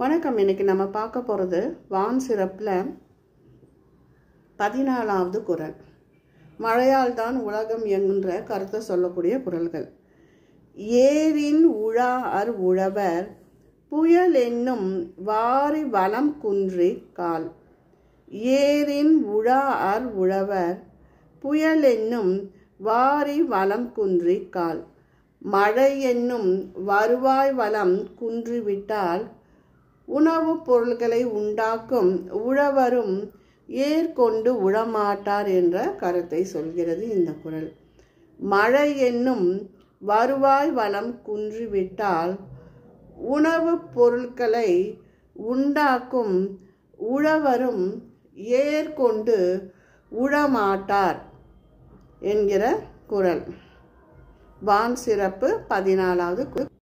வணக்கம். இன்னைக்கு நம்ம பார்க்க போகிறது வான் சிறப்பில் 14வது குறள். மழையால் தான் உலகம் என்கின்ற கருத்தை சொல்லக்கூடிய குறள்கள். ஏரின் உழார் உழவர் புயல் என்னும் வாரி வளம் குன்றி கால். ஏரின் உழார் உழவர் புயல் என்னும் வாரி வளம் குன்றி கால். மழை என்னும் வருவாய் வளம் குன்றிவிட்டால் உணவுப் பொருள்களை உண்டாக்கும் உழவரும் ஏற்கொண்டு உழமாட்டார் என்ற கருத்தை சொல்கிறது இந்த குறள். மழை என்னும் வருவாய் வளம் குன்றிவிட்டால் உணவுப் பொருட்களை உண்டாக்கும் உழவரும் ஏற்கொண்டு உழமாட்டார் என்கிற குறள். வான் சிறப்பு 14வது